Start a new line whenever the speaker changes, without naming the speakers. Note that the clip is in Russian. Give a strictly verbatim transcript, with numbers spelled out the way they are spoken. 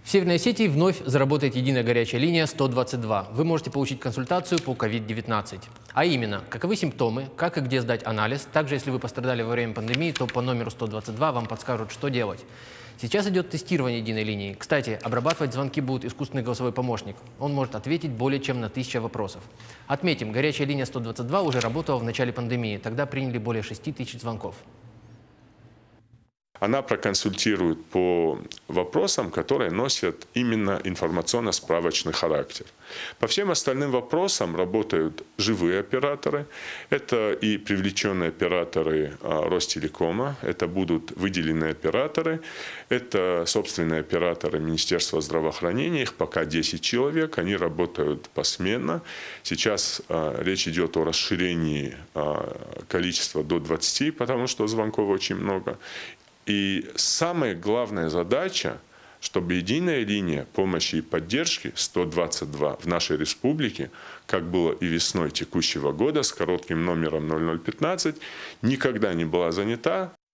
В Северной Осетии вновь заработает единая горячая линия сто двадцать два. Вы можете получить консультацию по ковид девятнадцать. А именно, каковы симптомы, как и где сдать анализ. Также, если вы пострадали во время пандемии, то по номеру сто двадцать два вам подскажут, что делать. Сейчас идет тестирование единой линии. Кстати, обрабатывать звонки будет искусственный голосовой помощник. Он может ответить более чем на тысячу вопросов. Отметим, горячая линия сто двадцать два уже работала в начале пандемии. Тогда приняли более шести тысяч звонков.
Она проконсультирует по вопросам, которые носят именно информационно-справочный характер. По всем остальным вопросам работают живые операторы. Это и привлеченные операторы Ростелекома, это будут выделенные операторы, это собственные операторы Министерства здравоохранения, их пока десять человек, они работают посменно. Сейчас речь идет о расширении количества до двадцати, потому что звонков очень много. И самая главная задача, чтобы единая линия помощи и поддержки сто двадцать два в нашей республике, как было и весной текущего года с коротким номером ноль ноль пятнадцать, никогда не была занята.